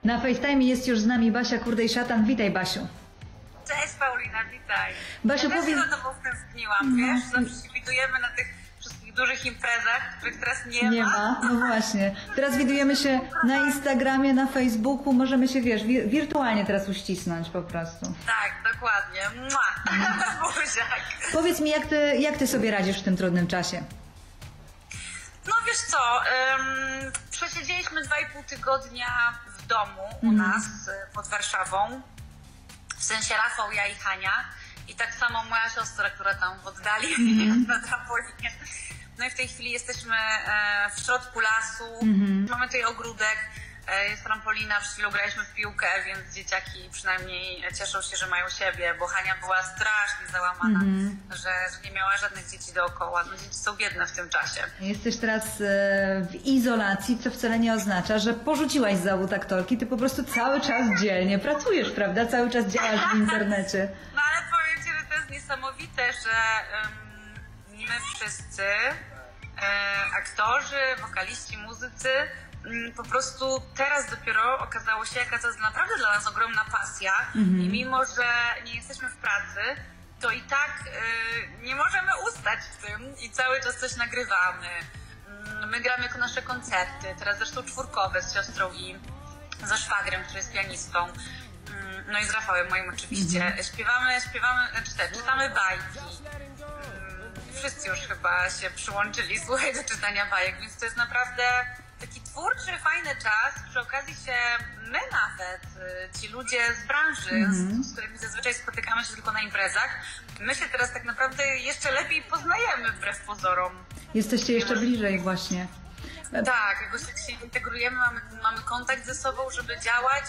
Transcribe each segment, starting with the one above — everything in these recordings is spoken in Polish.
Na FaceTime jest już z nami Basia Kurdej-Szatan. Witaj, Basiu. Cześć Paulina, witaj. Basiu, ja powiedz... też za tobą tęskniłam, wiesz? Zawsze się widujemy na tych wszystkich dużych imprezach, których teraz nie ma. No właśnie. Teraz widujemy się na Instagramie, na Facebooku. Możemy się, wiesz, wirtualnie teraz uścisnąć po prostu. Tak, dokładnie. Buziak. Powiedz mi, jak ty sobie radzisz w tym trudnym czasie? No wiesz co, przesiedzieliśmy 2,5 tygodnia w domu u nas pod Warszawą. W sensie Rafał, ja i Hania. I tak samo moja siostra, która tam w oddali na trampolinie. No i w tej chwili jesteśmy w środku lasu. Mamy tutaj ogródek, jest trampolina, przed chwilą graliśmy w piłkę, więc dzieciaki przynajmniej cieszą się, że mają siebie, bo Hania była strasznie załamana, że nie miała żadnych dzieci dookoła. No dzieci są biedne w tym czasie. Jesteś teraz w izolacji, co wcale nie oznacza, że porzuciłaś zawód aktorki, ty po prostu cały czas dzielnie pracujesz, prawda? Cały czas działasz w internecie. No ale powiem ci, że to jest niesamowite, że my wszyscy, aktorzy, wokaliści, muzycy, po prostu teraz dopiero okazało się, jaka to jest naprawdę dla nas ogromna pasja i mimo, że nie jesteśmy w pracy, to i tak nie możemy ustać w tym i cały czas coś nagrywamy. My gramy nasze koncerty, teraz zresztą czwórkowe z siostrą i ze szwagrem, który jest pianistą, no i z Rafałem moim oczywiście. Śpiewamy, czytamy bajki. Wszyscy już chyba się przyłączyli, słuchaj, do czytania bajek, więc to jest naprawdę taki twórczy, fajny czas. Przy okazji się my nawet, ci ludzie z branży, z którymi zazwyczaj spotykamy się tylko na imprezach, my się teraz tak naprawdę jeszcze lepiej poznajemy wbrew pozorom. Jesteście jeszcze bliżej właśnie. Tak, jakoś tak się integrujemy, mamy kontakt ze sobą, żeby działać,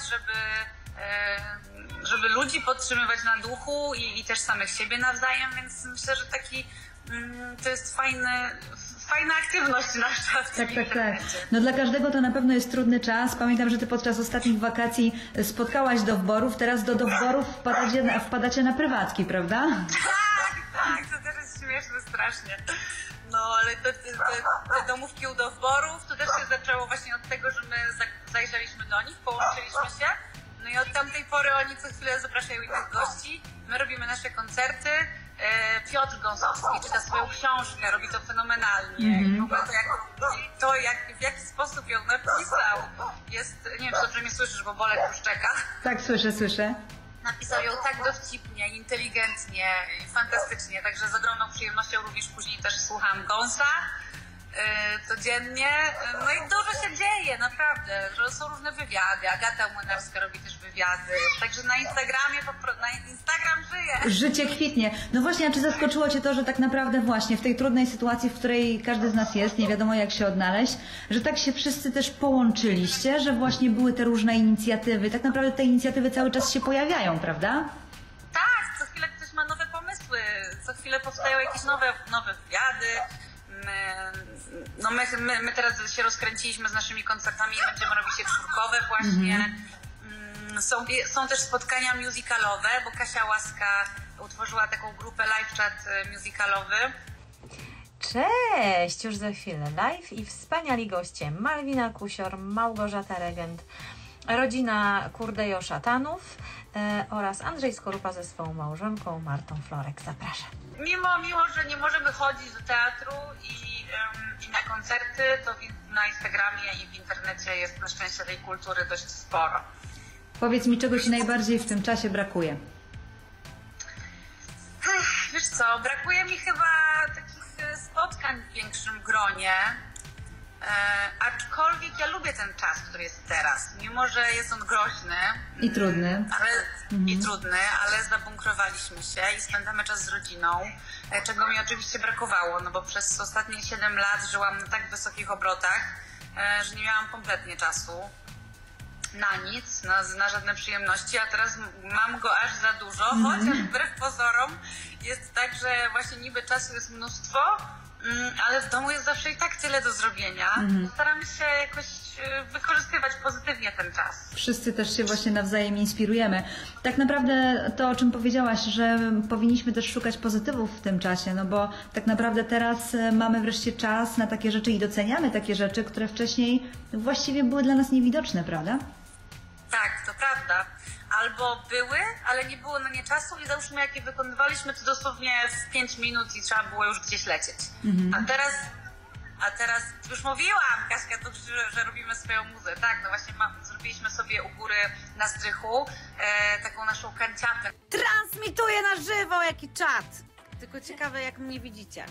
żeby ludzi podtrzymywać na duchu i też samych siebie nawzajem, więc myślę, że to jest fajna aktywność nasza w tym internecie. Tak. No dla każdego to na pewno jest trudny czas. Pamiętam, że ty podczas ostatnich wakacji spotkałaś dowborów, teraz do dowborów wpadacie na prywatki, prawda? Tak, to też jest śmieszne strasznie. No ale te domówki u dowborów, to też się zaczęło właśnie od tego, że my zajrzeliśmy do nich, połączyliśmy się. No i od tamtej pory oni co chwilę zapraszają innych gości, my robimy nasze koncerty. Piotr Gąsowski czyta swoją książkę, robi to fenomenalnie. I w ogóle w jaki sposób ją napisał, jest, nie wiem, czy dobrze mnie słyszysz, bo Bolek już czeka. Tak, słyszę. Napisał ją tak dowcipnie, inteligentnie i fantastycznie, także z ogromną przyjemnością również później też słucham Gąsa codziennie. No i dużo się dzieje, naprawdę, że są różne wywiady. Agata Młynarska robi też wywiady, także na Instagram żyje. Życie kwitnie. No właśnie, a czy zaskoczyło cię to, że tak naprawdę właśnie w tej trudnej sytuacji, w której każdy z nas jest, nie wiadomo jak się odnaleźć, że tak się wszyscy też połączyliście, że właśnie były te różne inicjatywy. Tak naprawdę te inicjatywy cały czas się pojawiają, prawda? Tak, co chwilę ktoś ma nowe pomysły, co chwilę powstają jakieś nowe wywiady. My teraz się rozkręciliśmy z naszymi koncertami i będziemy robić je czwórkowe właśnie. Są też spotkania musicalowe, bo Kasia Łaska utworzyła taką grupę live chat musicalowy. Cześć! Już za chwilę live i wspaniali goście Malwina Kusior, Małgorzata Regent, rodzina Kurdej-Szatanów oraz Andrzej Skorupa ze swoją małżonką Martą Florek. Zapraszam. Mimo że nie możemy chodzić do teatru i na koncerty, to na Instagramie i w internecie jest na szczęście tej kultury dość sporo. Powiedz mi, czego ci najbardziej w tym czasie brakuje? Wiesz co, brakuje mi chyba takich spotkań w większym gronie, aczkolwiek ja lubię ten czas, który jest teraz, mimo że jest on groźny i trudny, ale zabunkrowaliśmy się i spędzamy czas z rodziną, czego mi oczywiście brakowało, no bo przez ostatnie 7 lat żyłam na tak wysokich obrotach, że nie miałam kompletnie czasu na nic, na żadne przyjemności, a teraz mam go aż za dużo, chociaż wbrew pozorom jest tak, że właśnie niby czasu jest mnóstwo, ale w domu jest zawsze i tak tyle do zrobienia. Staramy się jakoś wykorzystywać pozytywnie ten czas. Wszyscy też się właśnie nawzajem inspirujemy. Tak naprawdę to, o czym powiedziałaś, że powinniśmy też szukać pozytywów w tym czasie, no bo tak naprawdę teraz mamy wreszcie czas na takie rzeczy i doceniamy takie rzeczy, które wcześniej właściwie były dla nas niewidoczne, prawda? Tak, to prawda. Albo były, ale nie było na nie czasu i załóżmy jak je wykonywaliśmy, to dosłownie w 5 minut i trzeba było już gdzieś lecieć. A teraz już mówiłam, Kaśka, to, że robimy swoją muzę. Tak, no właśnie zrobiliśmy sobie u góry na strychu taką naszą kanciapę. Transmituję na żywo, jaki czat. Tylko ciekawe, jak mnie widzicie.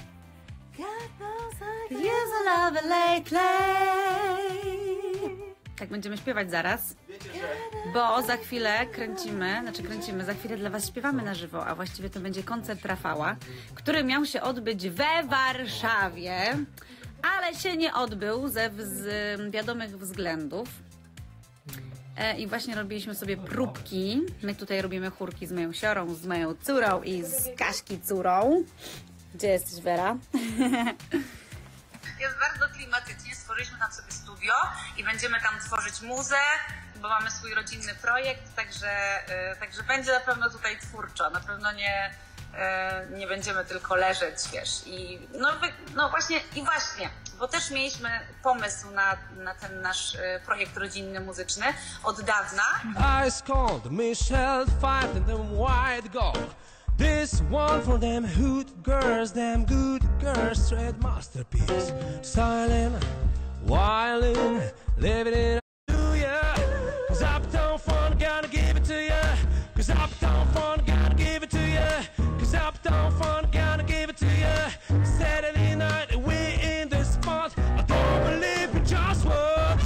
Tak będziemy śpiewać zaraz, bo za chwilę za chwilę dla was śpiewamy na żywo, a właściwie to będzie koncert Rafała, który miał się odbyć we Warszawie, ale się nie odbył z wiadomych względów. I właśnie robiliśmy sobie próbki. My tutaj robimy chórki z moją siorą, z moją córą i z Kaśki córą. Gdzie jesteś, Wera? Jest bardzo klimatycznie, stworzyliśmy tam sobie studio i będziemy tam tworzyć muzę, bo mamy swój rodzinny projekt, także będzie na pewno tutaj twórczo, na pewno nie będziemy tylko leżeć, wiesz. I właśnie, bo też mieliśmy pomysł na ten nasz projekt rodzinny muzyczny od dawna. Ice cold, Michelle fight and them white gold. This one for them hood girls, them good girls, straight masterpiece. Silent, wildin', living it up to ya. 'Cause uptown fun, gotta give it to ya. 'Cause uptown fun, gotta give it to ya. 'Cause uptown fun, gotta give it to ya. Saturday night, we in the spot. I don't believe in just what.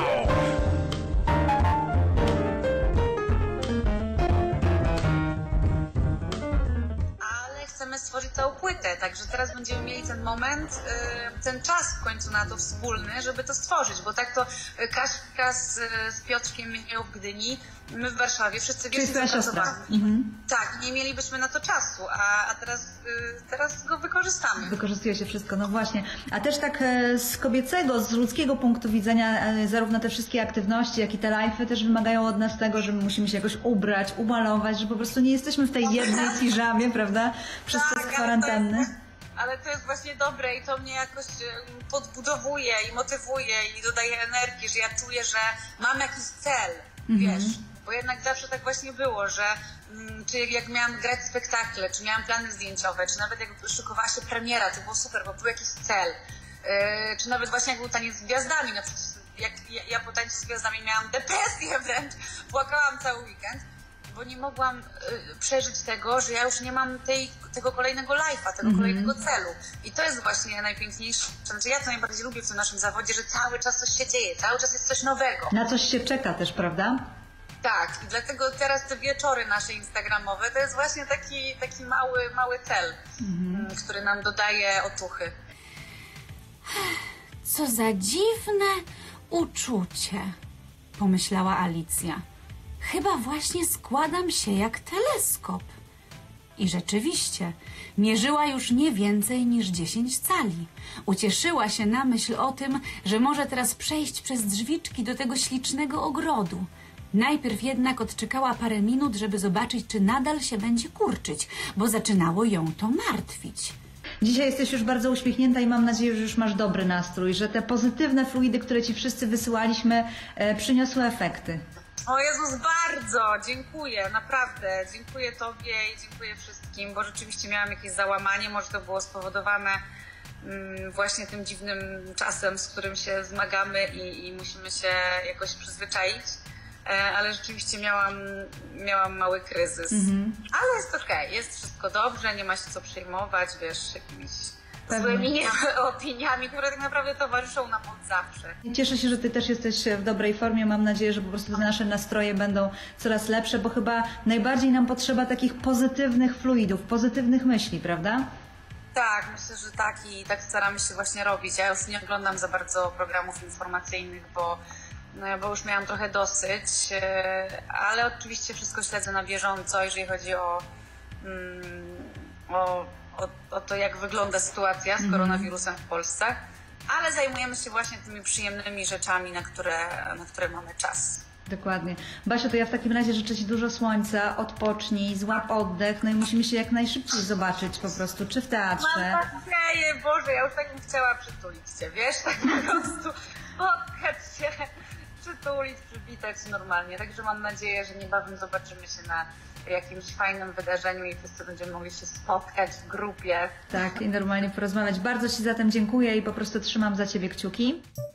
Chcemy stworzyć całą płytę, także teraz będziemy mieli ten moment, ten czas w końcu na to wspólny, żeby to stworzyć, bo tak to Kaśka z Piotrkiem miał w Gdyni, my w Warszawie, wszyscy wiecie, tak, nie mielibyśmy na to czasu, a teraz go wykorzystamy. Wykorzystuje się wszystko, no właśnie. A też tak z kobiecego, z ludzkiego punktu widzenia, zarówno te wszystkie aktywności, jak i te live'y też wymagają od nas tego, że my musimy się jakoś ubrać, umalować, że po prostu nie jesteśmy w tej jednej piżamie, prawda? Przez czas kwarantanny. Ale to jest właśnie dobre i to mnie jakoś podbudowuje i motywuje i dodaje energii, że ja czuję, że mam jakiś cel, wiesz. Bo jednak zawsze tak właśnie było, że czy jak miałam grać spektakle, czy miałam plany zdjęciowe, czy nawet jak szykowała się premiera, to było super, bo był jakiś cel. Czy nawet właśnie jak był taniec z gwiazdami, no przecież jak ja po tańcu z gwiazdami miałam depresję wręcz, płakałam cały weekend, bo nie mogłam przeżyć tego, że ja już nie mam tego kolejnego live'a, tego kolejnego celu. I to jest właśnie najpiękniejsze. Znaczy ja to najbardziej lubię w tym naszym zawodzie, że cały czas coś się dzieje, cały czas jest coś nowego. Na coś się czeka też, prawda? Tak, i dlatego teraz te wieczory nasze instagramowe to jest właśnie taki mały cel, który nam dodaje otuchy. Co za dziwne uczucie, pomyślała Alicja. Chyba właśnie składam się jak teleskop. I rzeczywiście, mierzyła już nie więcej niż 10 cali. Ucieszyła się na myśl o tym, że może teraz przejść przez drzwiczki do tego ślicznego ogrodu. Najpierw jednak odczekała parę minut, żeby zobaczyć, czy nadal się będzie kurczyć, bo zaczynało ją to martwić. Dzisiaj jesteś już bardzo uśmiechnięta i mam nadzieję, że już masz dobry nastrój, że te pozytywne fluidy, które ci wszyscy wysyłaliśmy, przyniosły efekty. O Jezus, bardzo dziękuję, naprawdę. Dziękuję Tobie i dziękuję wszystkim, bo rzeczywiście miałam jakieś załamanie, może to było spowodowane właśnie tym dziwnym czasem, z którym się zmagamy i musimy się jakoś przyzwyczaić. Ale rzeczywiście miałam mały kryzys. Ale jest okej, jest wszystko dobrze, nie ma się co przejmować, wiesz, jakimiś złymi opiniami, które tak naprawdę towarzyszą nam od zawsze. Cieszę się, że ty też jesteś w dobrej formie. Mam nadzieję, że po prostu te nasze nastroje będą coraz lepsze, bo chyba najbardziej nam potrzeba takich pozytywnych fluidów, pozytywnych myśli, prawda? Tak, myślę, że tak i tak staramy się właśnie robić. Ja już nie oglądam za bardzo programów informacyjnych, bo już miałam trochę dosyć, ale oczywiście wszystko śledzę na bieżąco, jeżeli chodzi o to, jak wygląda sytuacja z koronawirusem w Polsce, ale zajmujemy się właśnie tymi przyjemnymi rzeczami, na które mamy czas. Dokładnie. Basiu, to ja w takim razie życzę ci dużo słońca, odpocznij, złap oddech, no i musimy się jak najszybciej zobaczyć po prostu, czy w teatrze. Mam nadzieję, Boże, ja już tak bym chciała przytulić Cię, wiesz, tak po prostu spotkać się przytulić, przywitać normalnie. Także mam nadzieję, że niebawem zobaczymy się na jakimś fajnym wydarzeniu i wszyscy będziemy mogli się spotkać w grupie. Tak, i normalnie porozmawiać. Bardzo Ci za tym dziękuję i po prostu trzymam za Ciebie kciuki.